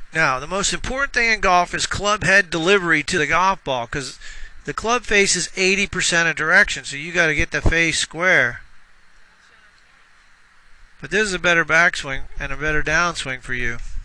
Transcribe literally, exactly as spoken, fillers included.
Now, the most important thing in golf is club head delivery to the golf ball, because the club face is eighty percent of direction, so you got to get the face square. But this is a better backswing and a better downswing for you.